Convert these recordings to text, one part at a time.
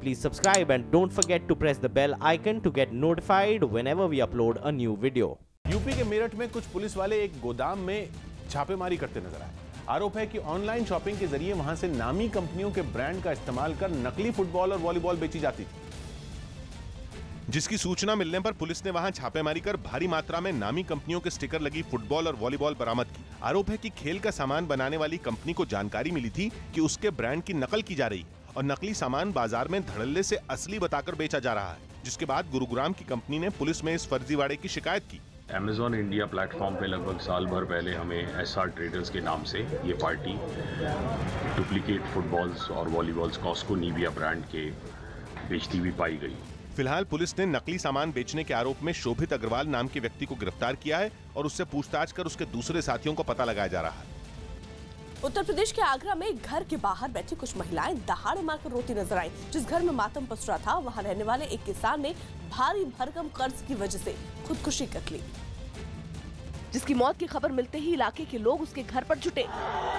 please subscribe and don't forget to press the bell icon to get notified whenever we upload a new video. UP के मेरठ में कुछ police वाले एक गोदाम में छापेमारी करते नजर आए। आरोप है कि ऑनलाइन शॉपिंग के जरिए वहां से नामी कंपनियों के ब्रांड का इस्तेमाल कर नकली फुटबॉल और वॉलीबॉल बेची जाती थी, जिसकी सूचना मिलने पर पुलिस ने वहां छापेमारी कर भारी मात्रा में नामी कंपनियों के स्टिकर लगी फुटबॉल और वॉलीबॉल बरामद की। आरोप है कि खेल का सामान बनाने वाली कंपनी को जानकारी मिली थी कि उसके ब्रांड की नकल की जा रही है और नकली सामान बाजार में धड़ल्ले से असली बताकर बेचा जा रहा है, जिसके बाद गुरुग्राम की कंपनी ने पुलिस में इस फर्जीवाड़े की शिकायत की। अमेज़ॉन इंडिया प्लेटफॉर्म पे लगभग साल भर पहले हमें एसआर ट्रेडर्स के नाम से ये पार्टी डुप्लीकेट फुटबॉल्स और वॉलीबॉल्स कॉस्को निविया ब्रांड के बेचती हुई पाई गई। फिलहाल पुलिस ने नकली सामान बेचने के आरोप में शोभित अग्रवाल नाम के व्यक्ति को गिरफ्तार किया है और उससे पूछताछ कर उसके दूसरे साथियों को पता लगाया जा रहा है। उत्तर प्रदेश के आगरा में घर के बाहर बैठी कुछ महिलाएं दहाड़े मारकर रोती नजर आईं। जिस घर में मातम पसरा था, वहां रहने वाले एक किसान ने भारी भरकम कर्ज की वजह से खुदकुशी कर ली, जिसकी मौत की खबर मिलते ही इलाके के लोग उसके घर पर जुटे।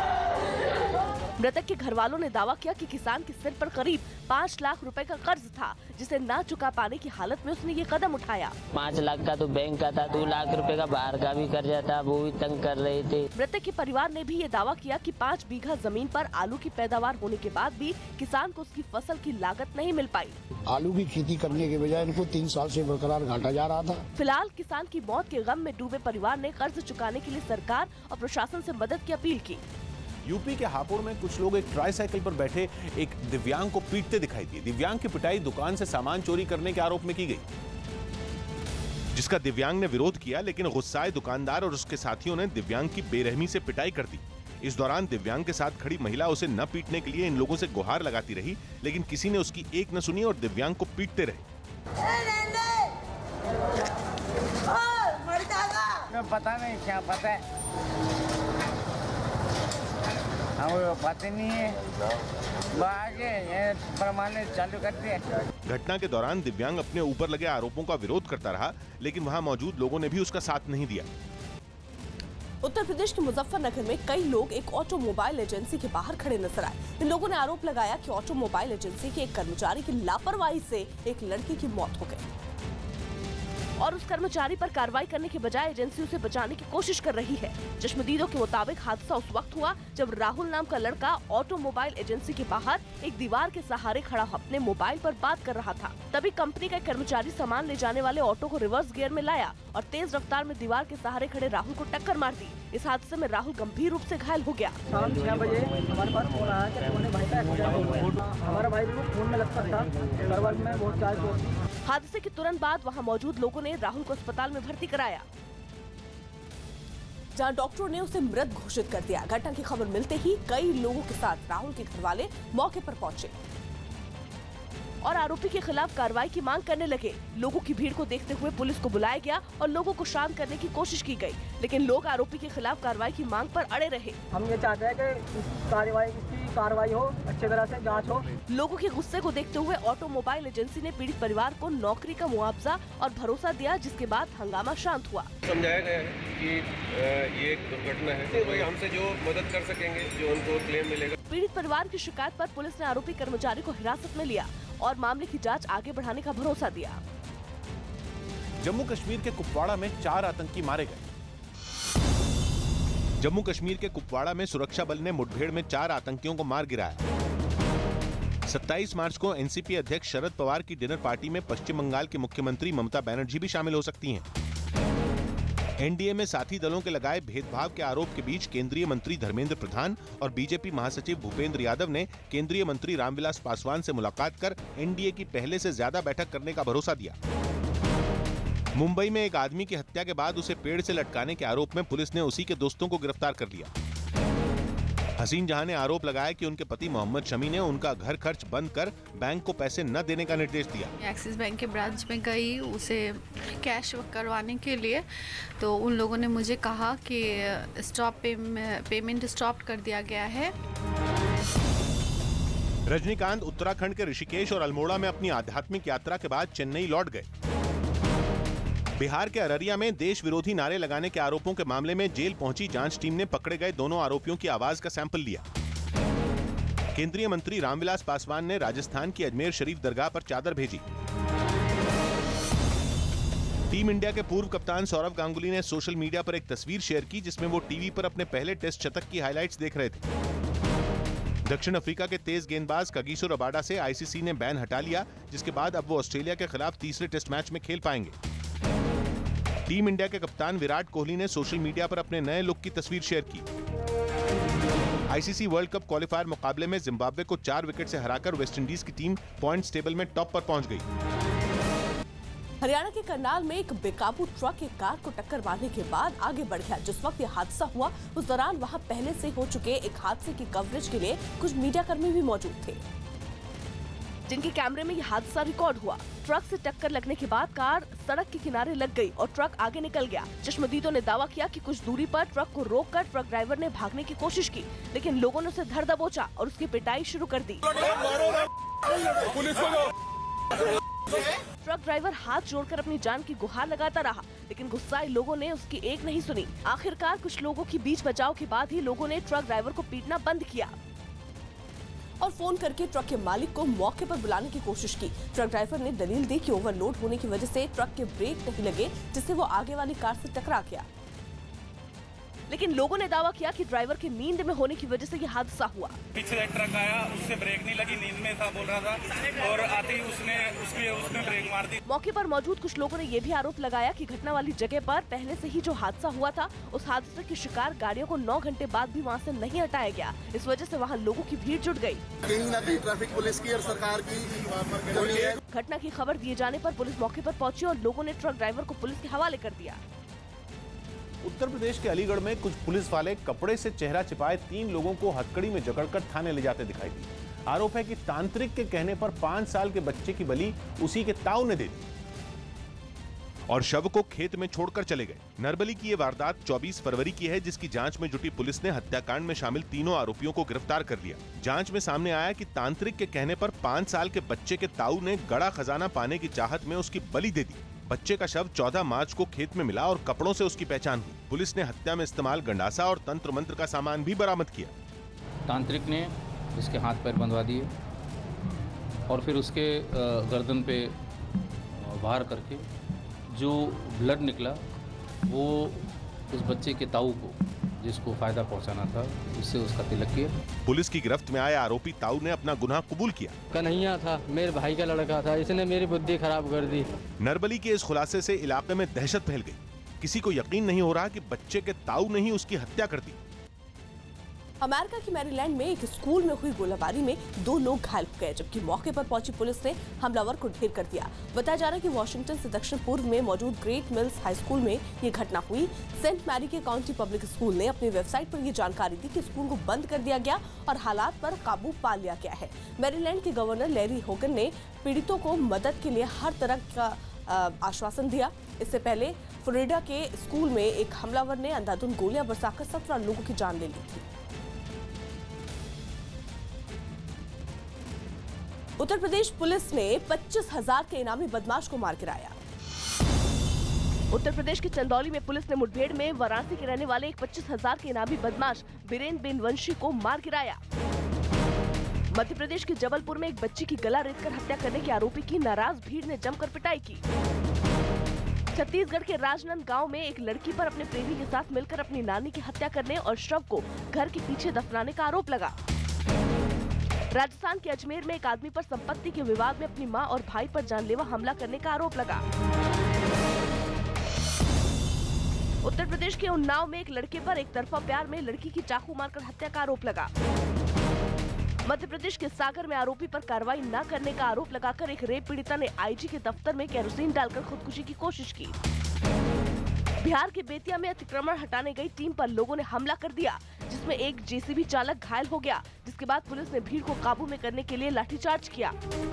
मृतक के घर वालों ने दावा किया कि किसान के सिर पर करीब 5 लाख रुपए का कर्ज था, जिसे ना चुका पाने की हालत में उसने ये कदम उठाया। 5 लाख का तो बैंक का था, 2 लाख रुपए का बाहर का भी कर्जा था, वो भी तंग कर रहे थे। मृतक के परिवार ने भी ये दावा किया कि 5 बीघा जमीन पर आलू की पैदावार होने के बाद भी किसान को उसकी फसल की लागत नहीं मिल पाई। आलू की खेती करने के बजाय इनको 3 साल से बरकरार घाटा जा रहा था। फिलहाल किसान की मौत के गम में डूबे परिवार ने कर्ज चुकाने के लिए सरकार और प्रशासन से मदद की अपील की। यूपी के हापुड़ में कुछ लोग एक ट्राईसाइकिल पर बैठे एक दिव्यांग को पीटते दिखाई दिए। दिव्यांग की पिटाई दुकान से सामान चोरी करने के आरोप में की गई, जिसका दिव्यांग ने विरोध किया, लेकिन गुस्साए दुकानदार और उसके साथियों ने दिव्यांग की बेरहमी से पिटाई कर दी। इस दौरान दिव्यांग के साथ खड़ी महिला उसे न पीटने के लिए इन लोगों से गुहार लगाती रही, लेकिन किसी ने उसकी एक न सुनी और दिव्यांग को पीटते रहे। पता नहीं क्या पता है, पता नहीं है, आगे चालू कर दिया। घटना के दौरान दिव्यांग अपने ऊपर लगे आरोपों का विरोध करता रहा, लेकिन वहां मौजूद लोगों ने भी उसका साथ नहीं दिया। उत्तर प्रदेश के मुजफ्फरनगर में कई लोग एक ऑटोमोबाइल एजेंसी के बाहर खड़े नजर आए। इन लोगों ने आरोप लगाया कि ऑटोमोबाइल एजेंसी के एक कर्मचारी की लापरवाही से एक लड़की की मौत हो गई और उस कर्मचारी पर कार्रवाई करने के बजाय एजेंसी उसे बचाने की कोशिश कर रही है। चश्मदीदों के मुताबिक हादसा उस वक्त हुआ जब राहुल नाम का लड़का ऑटोमोबाइल एजेंसी के बाहर एक दीवार के सहारे खड़ा अपने मोबाइल पर बात कर रहा था। तभी कंपनी का कर्मचारी सामान ले जाने वाले ऑटो को रिवर्स गियर में लाया और तेज रफ्तार में दीवार के सहारे खड़े राहुल को टक्कर मार दी। इस हादसे में राहुल गंभीर रूप से घायल हो गया। शाम 6 बजे हमारे पास फोन आया कि अपने भाई का एक्सीडेंट हो गया। हमारा भाई को फोन में लगता था, सर्वर में बहुत चार्ज। हादसे के तुरंत बाद वहां मौजूद लोगों ने राहुल को अस्पताल में भर्ती कराया, जहां डॉक्टरों ने उसे मृत घोषित कर दिया। घटना की खबर मिलते ही कई लोगों के साथ राहुल के घरवाले मौके पर पहुंचे और आरोपी के खिलाफ कार्रवाई की मांग करने लगे। लोगों की भीड़ को देखते हुए पुलिस को बुलाया गया और लोगों को शांत करने की कोशिश की गई, लेकिन लोग आरोपी के खिलाफ कार्रवाई की मांग पर अड़े रहे। हम ये चाहते हैं कि इसकी कार्रवाई हो, अच्छी तरह से जांच हो। लोगों के गुस्से को देखते हुए ऑटोमोबाइल एजेंसी ने पीड़ित परिवार को नौकरी का मुआवजा और भरोसा दिया, जिसके बाद हंगामा शांत हुआ। समझाया गया है कि ये एक दुर्घटना है, तो वही हमसे जो मदद कर सकेंगे, जो उनको क्लेम मिलेगा। पीड़ित परिवार की शिकायत पर पुलिस ने आरोपी कर्मचारी को हिरासत में लिया और मामले की जांच आगे बढ़ाने का भरोसा दिया। जम्मू कश्मीर के कुपवाड़ा में 4 आतंकी मारे गए। जम्मू कश्मीर के कुपवाड़ा में सुरक्षा बल ने मुठभेड़ में 4 आतंकियों को मार गिराया। 27 मार्च को एनसीपी अध्यक्ष शरद पवार की डिनर पार्टी में पश्चिम बंगाल की मुख्यमंत्री ममता बनर्जी भी शामिल हो सकती हैं। एनडीए में साथी दलों के लगाए भेदभाव के आरोप के बीच केंद्रीय मंत्री धर्मेंद्र प्रधान और बीजेपी महासचिव भूपेंद्र यादव ने केंद्रीय मंत्री रामविलास पासवान से मुलाकात कर एनडीए की पहले से ज्यादा बैठक करने का भरोसा दिया। मुंबई में एक आदमी की हत्या के बाद उसे पेड़ से लटकाने के आरोप में पुलिस ने उसी के दोस्तों को गिरफ्तार कर लिया। हसीन जहां ने आरोप लगाया कि उनके पति मोहम्मद शमी ने उनका घर खर्च बंद कर बैंक को पैसे न देने का निर्देश दिया। एक्सिस बैंक के ब्रांच में गई उसे कैश करवाने के लिए, तो उन लोगों ने मुझे कहा कि पेमेंट स्टॉप कर दिया गया है। रजनीकांत उत्तराखंड के ऋषिकेश और अल्मोड़ा में अपनी आध्यात्मिक यात्रा के बाद चेन्नई लौट गए। बिहार के अररिया में देश विरोधी नारे लगाने के आरोपों के मामले में जेल पहुंची जांच टीम ने पकड़े गए दोनों आरोपियों की आवाज का सैंपल लिया। केंद्रीय मंत्री रामविलास पासवान ने राजस्थान की अजमेर शरीफ दरगाह पर चादर भेजी। टीम इंडिया के पूर्व कप्तान सौरव गांगुली ने सोशल मीडिया पर एक तस्वीर शेयर की जिसमें वो टीवी पर अपने पहले टेस्ट शतक की हाइलाइट्स देख रहे थे। दक्षिण अफ्रीका के तेज गेंदबाज कगिसो रबाडा से आईसीसी ने बैन हटा लिया, जिसके बाद अब वो ऑस्ट्रेलिया के खिलाफ तीसरे टेस्ट मैच में खेल पाएंगे। टीम इंडिया के कप्तान विराट कोहली ने सोशल मीडिया पर अपने नए लुक की तस्वीर शेयर की। आईसीसी वर्ल्ड कप क्वालिफायर मुकाबले में जिम्बाब्वे को 4 विकेट से हराकर वेस्टइंडीज की टीम पॉइंट्स टेबल में टॉप पर पहुंच गई। हरियाणा के करनाल में एक बेकाबू ट्रक एक कार को टक्कर मारने के बाद आगे बढ़ गया। जिस वक्त यह हादसा हुआ उस दौरान वहां पहले से हो चुके एक हादसे की कवरेज के लिए कुछ मीडिया कर्मी भी मौजूद थे, जिनके कैमरे में यह हादसा रिकॉर्ड हुआ। ट्रक से टक्कर लगने के बाद कार सड़क के किनारे लग गई और ट्रक आगे निकल गया। चश्मदीदों ने दावा किया कि कुछ दूरी पर ट्रक को रोककर ट्रक ड्राइवर ने भागने की कोशिश की, लेकिन लोगों ने उसे धर दबोचा और उसकी पिटाई शुरू कर दी। ट्रक ड्राइवर हाथ जोड़कर अपनी जान की गुहार लगाता रहा, लेकिन गुस्साए लोगों ने उसकी एक नहीं सुनी। आखिरकार कुछ लोगों की बीच बचाव के बाद ही लोगों ने ट्रक ड्राइवर को पीटना बंद किया और फोन करके ट्रक के मालिक को मौके पर बुलाने की कोशिश की। ट्रक ड्राइवर ने दलील दी कि ओवरलोड होने की वजह से ट्रक के ब्रेक नहीं लगे, जिससे वो आगे वाली कार से टकरा गया। लेकिन लोगों ने दावा किया कि ड्राइवर के नींद में होने की वजह से यह हादसा हुआ। पीछे एक ट्रक आया, उससे ब्रेक नहीं लगी, नींद में था बोल रहा था और आते ही उसने ब्रेक मार दी। मौके पर मौजूद कुछ लोगों ने यह भी आरोप लगाया कि घटना वाली जगह पर पहले से ही जो हादसा हुआ था उस हादसे की शिकार गाड़ियों को 9 घंटे बाद भी वहां से नहीं हटाया गया। इस वजह से वहां लोगों की भीड़ जुट गई। कहीं न कहीं ट्रैफिक पुलिस की और सरकार की घटना की खबर दिए जाने पर पुलिस मौके पर पहुंची और लोगों ने ट्रक ड्राइवर को पुलिस के हवाले कर दिया। उत्तर प्रदेश के अलीगढ़ में कुछ पुलिस वाले कपड़े से चेहरा छिपाए 3 लोगों को हथकड़ी में जकड़कर थाने ले जाते दिखाई दिए। आरोप है कि तांत्रिक के कहने पर 5 साल के बच्चे की बलि उसी के ताऊ ने दे दी और शव को खेत में छोड़कर चले गए। नरबली की ये वारदात 24 फरवरी की है, जिसकी जांच में जुटी पुलिस ने हत्याकांड में शामिल तीनों आरोपियों को गिरफ्तार कर लिया। जांच में सामने आया कि तांत्रिक के कहने पर 5 साल के बच्चे के ताऊ ने गड़ा खजाना पाने की चाहत में उसकी बलि दे दी। बच्चे का शव 14 मार्च को खेत में मिला और कपड़ों से उसकी पहचान हुई। पुलिस ने हत्या में इस्तेमाल गंडासा और तंत्र मंत्र का सामान भी बरामद किया। तांत्रिक ने इसके हाथ पैर बंधवा दिए और फिर उसके गर्दन पे वार करके जो ब्लड निकला वो उस बच्चे के ताऊ को, जिसको फायदा पहुंचाना था, उससे उसका तिलक किया। पुलिस की गिरफ्त में आए आरोपी ताऊ ने अपना गुनाह कबूल किया। कन्हैया था, मेरे भाई का लड़का था, इसने मेरी बुद्धि खराब कर दी। नरबली के इस खुलासे से इलाके में दहशत फैल गई। किसी को यकीन नहीं हो रहा कि बच्चे के ताऊ ने ही उसकी हत्या कर दी। अमेरिका के मैरीलैंड में एक स्कूल में हुई गोलाबारी में 2 लोग घायल हो गए, जबकि मौके पर पहुंची पुलिस ने हमलावर को ढेर कर दिया। बताया जा रहा है कि वॉशिंगटन से दक्षिण पूर्व में मौजूद ग्रेट मिल्स हाई स्कूल में ये घटना हुई। सेंट मैरी के काउंटी पब्लिक स्कूल ने अपनी वेबसाइट पर ये जानकारी दी कि स्कूल को बंद कर दिया गया और हालात पर काबू पा लिया गया है। मैरीलैंड के गवर्नर लैरी होगन ने पीड़ितों को मदद के लिए हर तरह का आश्वासन दिया। इससे पहले फ्लोरिडा के स्कूल में एक हमलावर ने अंधाधुंध गोलियां बरसाकर 17 लोगों की जान ले ली थी। उत्तर प्रदेश पुलिस ने 25,000 के इनामी बदमाश को मार गिराया। उत्तर प्रदेश के चंदौली में पुलिस ने मुठभेड़ में वाराणसी के रहने वाले एक 25,000 के इनामी बदमाश बीरेन बेनवंशी को मार गिराया। मध्य प्रदेश के जबलपुर में एक बच्ची की गला रेतकर हत्या करने के आरोपी की नाराज भीड़ ने जमकर पिटाई की। छत्तीसगढ़ के राजनंद गांव में एक लड़की पर अपने प्रेमी के साथ मिलकर अपनी नानी की हत्या करने और शव को घर के पीछे दफनाने का आरोप लगा। राजस्थान के अजमेर में एक आदमी पर संपत्ति के विवाद में अपनी मां और भाई पर जानलेवा हमला करने का आरोप लगा। उत्तर प्रदेश के उन्नाव में एक लड़के पर एक तरफा प्यार में लड़की की चाकू मारकर हत्या का आरोप लगा। मध्य प्रदेश के सागर में आरोपी पर कार्रवाई न करने का आरोप लगाकर एक रेप पीड़िता ने आईजी के दफ्तर में केरोसिन डालकर खुदकुशी की कोशिश की। बिहार के बेतिया में अतिक्रमण हटाने गई टीम पर लोगों ने हमला कर दिया, जिसमें एक जेसीबी चालक घायल हो गया, जिसके बाद पुलिस ने भीड़ को काबू में करने के लिए लाठीचार्ज किया।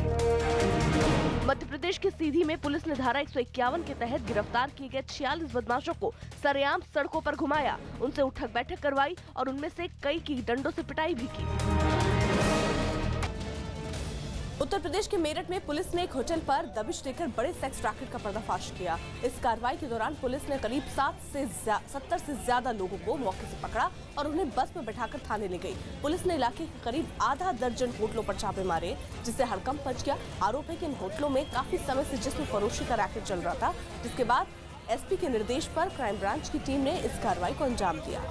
मध्य प्रदेश के सीधी में पुलिस ने धारा 151 के तहत गिरफ्तार किए गए 46 बदमाशों को सरेआम सड़कों पर घुमाया, उनसे उठक बैठक करवाई और उनमें से कई की डंडों से पिटाई भी की। उत्तर प्रदेश के मेरठ में पुलिस ने एक होटल पर दबिश देकर बड़े सेक्स रैकेट का पर्दाफाश किया। इस कार्रवाई के दौरान पुलिस ने करीब 70 से ज्यादा लोगों को मौके से पकड़ा और उन्हें बस में बैठाकर थाने ले गई। पुलिस ने इलाके के करीब आधा दर्जन होटलों पर छापे मारे, जिससे हड़कंप मच गया। आरोप है कि इन होटलों में काफी समय से जिस्म फरोशी का रैकेट चल रहा था, जिसके बाद एसपी के निर्देश पर क्राइम ब्रांच की टीम ने इस कार्रवाई को अंजाम दिया।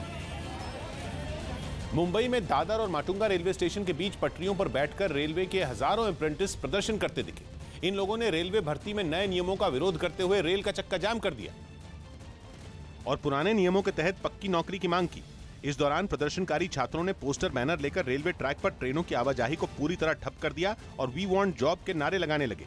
मुंबई में दादर और माटुंगा रेलवे स्टेशन के बीच पटरियों पर बैठकर रेलवे के हजारों अप्रेंटिस प्रदर्शन करते दिखे। इन लोगों ने रेलवे भर्ती में नए नियमों का विरोध करते हुए रेल का चक्का जाम कर दिया और पुराने नियमों के तहत पक्की नौकरी की मांग की। इस दौरान प्रदर्शनकारी छात्रों ने पोस्टर बैनर लेकर रेलवे ट्रैक पर ट्रेनों की आवाजाही को पूरी तरह ठप कर दिया और वी वांट जॉब के नारे लगाने लगे।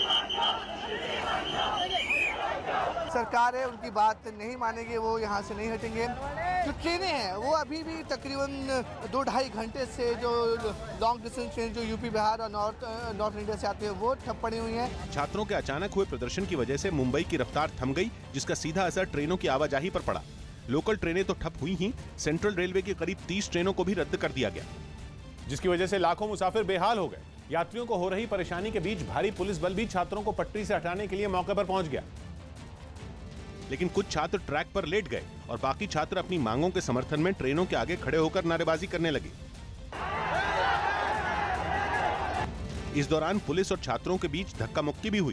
सरकार है, उनकी बात नहीं मानेंगे, वो यहाँ से नहीं हटेंगे। जो ट्रेनें हैं वो अभी भी तकरीबन 2-2.5 घंटे से जो लॉन्ग डिस्टेंस ट्रेन जो यूपी बिहार और नॉर्थ इंडिया से आती है वो ठप पड़ी हुई हैं। छात्रों के अचानक हुए प्रदर्शन की वजह से मुंबई की रफ्तार थम गई, जिसका सीधा असर ट्रेनों की आवाजाही पर पड़ा। लोकल ट्रेनें तो ठप हुई ही, सेंट्रल रेलवे की करीब 30 ट्रेनों को भी रद्द कर दिया गया, जिसकी वजह से लाखों मुसाफिर बेहाल हो गए। यात्रियों को हो रही परेशानी के बीच भारी पुलिस बल भी छात्रों को पटरी से हटाने के लिए मौके पर पहुंच गया। लेकिन कुछ छात्र ट्रैक पर लेट गए और बाकी छात्र अपनी मांगों के समर्थन में ट्रेनों के आगे खड़े होकर नारेबाजी करने लगे। इस दौरान पुलिस और छात्रों के बीच धक्का मुक्की भी हुई।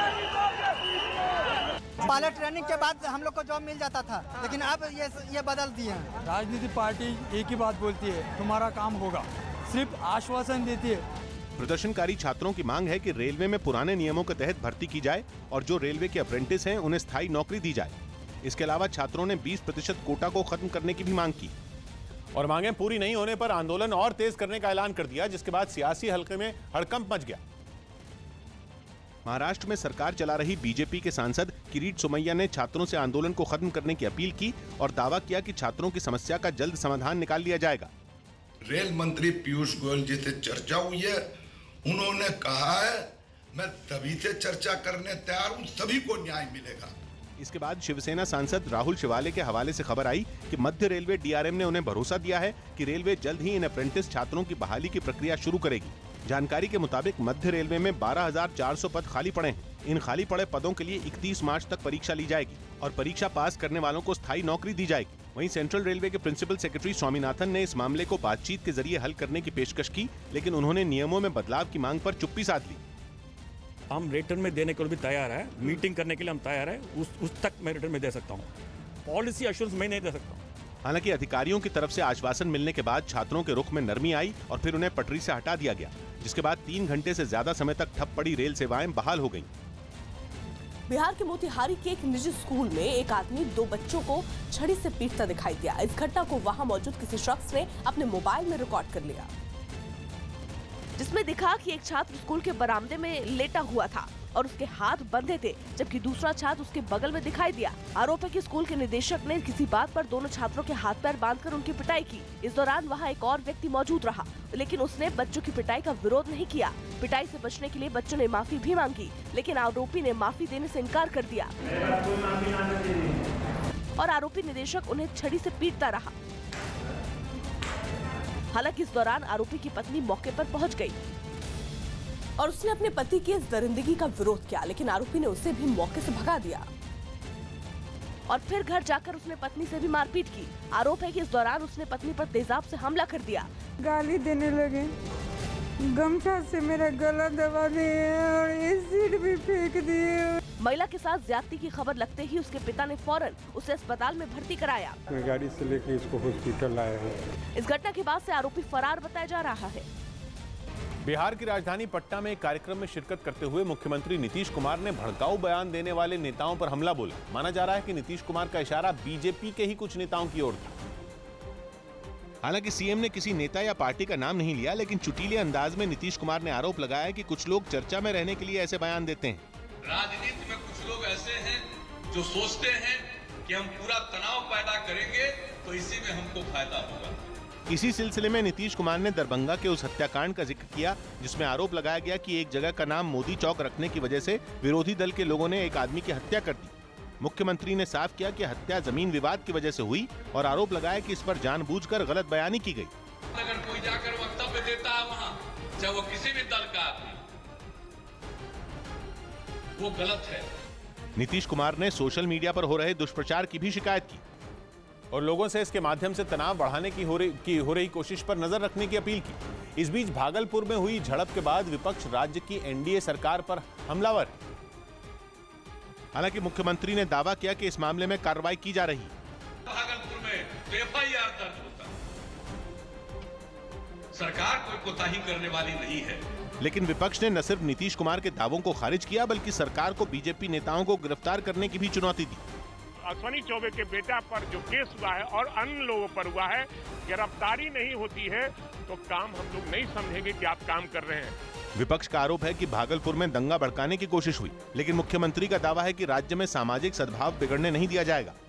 पहले ट्रेनिंग के बाद हम लोग को जॉब मिल जाता था, लेकिन अब ये बदल दिए हैं। राजनीतिक पार्टी एक ही बात बोलती है, तुम्हारा काम होगा, सिर्फ आश्वासन देती है। प्रदर्शनकारी छात्रों की मांग है कि रेलवे में पुराने नियमों के तहत भर्ती की जाए और जो रेलवे के अप्रेंटिस हैं उन्हें स्थायी नौकरी दी जाए। इसके अलावा छात्रों ने 20% कोटा को खत्म करने की भी मांग की और मांगें पूरी नहीं होने पर आंदोलन और तेज करने का ऐलान कर दिया, जिसके बाद सियासी हलके में हड़कंप मच गया। महाराष्ट्र में सरकार चला रही बीजेपी के सांसद किरीट सोमैया ने छात्रों से आंदोलन को खत्म करने की अपील की और दावा किया कि छात्रों की समस्या का जल्द समाधान निकाल लिया जाएगा। रेल मंत्री पीयूष गोयल जी से चर्चा हुई है, उन्होंने कहा है मैं तभी से चर्चा करने तैयार हूं, सभी को न्याय मिलेगा। इसके बाद शिवसेना सांसद राहुल शिवाले के हवाले से खबर आई कि मध्य रेलवे डीआरएम ने उन्हें भरोसा दिया है कि रेलवे जल्द ही इन अप्रेंटिस छात्रों की बहाली की प्रक्रिया शुरू करेगी। जानकारी के मुताबिक मध्य रेलवे में 12,400 पद खाली पड़े हैं। इन खाली पड़े पदों के लिए 31 मार्च तक परीक्षा ली जाएगी और परीक्षा पास करने वालों को स्थायी नौकरी दी जाएगी। वहीं सेंट्रल रेलवे के प्रिंसिपल सेक्रेटरी स्वामीनाथन ने इस मामले को बातचीत के जरिए हल करने की पेशकश की, लेकिन उन्होंने नियमों में बदलाव की मांग पर चुप्पी साध ली। हम रिटर्न में देने के लिए भी तैयार है, मीटिंग करने के लिए हम तैयार है, उस तक मैं रिटर्न में दे सकता हूँ। पॉलिसी एश्योरेंस मैं नहीं दे सकता हूँ। हालांकि अधिकारियों की तरफ से आश्वासन मिलने के बाद छात्रों के रुख में नरमी आई और फिर उन्हें पटरी से हटा दिया गया, जिसके बाद 3 घंटे से ज्यादा समय तक ठप पड़ी रेल सेवाएं बहाल हो गईं। बिहार के मोतिहारी के एक निजी स्कूल में एक आदमी 2 बच्चों को छड़ी से पीटता दिखाई दिया। इस घटना को वहां मौजूद किसी शख्स ने अपने मोबाइल में रिकॉर्ड कर लिया, जिसमें दिखा कि एक छात्र स्कूल के बरामदे में लेटा हुआ था और उसके हाथ बंधे थे, जबकि दूसरा छात्र उसके बगल में दिखाई दिया। आरोप है कि स्कूल के निदेशक ने किसी बात पर दोनों छात्रों के हाथ पैर बांधकर उनकी पिटाई की। इस दौरान वहां एक और व्यक्ति मौजूद रहा, लेकिन उसने बच्चों की पिटाई का विरोध नहीं किया। पिटाई से बचने के लिए बच्चों ने माफी भी मांगी, लेकिन आरोपी ने माफी देने से इनकार कर दिया और आरोपी निदेशक उन्हें छड़ी से पीटता रहा। हालांकि इस दौरान आरोपी की पत्नी मौके पर पहुंच गई और उसने अपने पति की इस दरिंदगी का विरोध किया, लेकिन आरोपी ने उसे भी मौके से भगा दिया और फिर घर जाकर उसने पत्नी से भी मारपीट की। आरोप है कि इस दौरान उसने पत्नी पर तेजाब से हमला कर दिया, गाली देने लगे, गमछा से मेरा गला दबा दिए और एसिड भी फेंक दिए। महिला के साथ ज्यादती की खबर लगते ही उसके पिता ने फौरन उसे अस्पताल में भर्ती कराया। मैं गाड़ी से लेकर इसको हॉस्पिटल लाया हूँ। इस घटना के बाद से आरोपी फरार बताया जा रहा है। बिहार की राजधानी पटना में एक कार्यक्रम में शिरकत करते हुए मुख्यमंत्री नीतीश कुमार ने भड़काऊ बयान देने वाले नेताओं पर हमला बोला। माना जा रहा है कि नीतीश कुमार का इशारा बीजेपी के ही कुछ नेताओं की ओर था। हालांकि सीएम ने किसी नेता या पार्टी का नाम नहीं लिया, लेकिन चुटीले अंदाज में नीतीश कुमार ने आरोप लगाया कि कुछ लोग चर्चा में रहने के लिए ऐसे बयान देते हैं। राजनीति में कुछ लोग ऐसे हैं जो सोचते हैं कि हम पूरा तनाव पैदा करेंगे तो इसी में हमको फायदा होगा। इसी सिलसिले में नीतीश कुमार ने दरभंगा के उस हत्याकांड का जिक्र किया, जिसमें आरोप लगाया गया कि एक जगह का नाम मोदी चौक रखने की वजह से विरोधी दल के लोगों ने एक आदमी की हत्या कर दी। मुख्यमंत्री ने साफ किया कि हत्या जमीन विवाद की वजह से हुई और आरोप लगाया कि इस पर जानबूझकर गलत बयानी की गई। अगर कोई जाकर वक्तव्य देता है वहाँ चाहे वो किसी भी दल का आदमी, वो गलत है। नीतीश कुमार ने सोशल मीडिया पर हो रहे दुष्प्रचार की भी शिकायत की और लोगों से इसके माध्यम से तनाव बढ़ाने की हो रही कोशिश पर नजर रखने की अपील की। इस बीच भागलपुर में हुई झड़प के बाद विपक्ष राज्य की एनडीए सरकार पर हमलावर है। हालांकि मुख्यमंत्री ने दावा किया कि इस मामले में कार्रवाई की जा रही है। भागलपुर में एफआईआर दर्ज होता, सरकार कोई कोताही करने वाली नहीं है। लेकिन विपक्ष ने न सिर्फ नीतीश कुमार के दावों को खारिज किया, बल्कि सरकार को बीजेपी नेताओं को गिरफ्तार करने की भी चुनौती दी। अश्विनी चौबे के बेटा पर जो केस हुआ है और अन्य लोगों पर हुआ है, गिरफ्तारी नहीं होती है तो काम हम लोग नहीं समझेंगे कि आप काम कर रहे हैं। विपक्ष का आरोप है कि भागलपुर में दंगा भड़काने की कोशिश हुई, लेकिन मुख्यमंत्री का दावा है कि राज्य में सामाजिक सद्भाव बिगड़ने नहीं दिया जाएगा।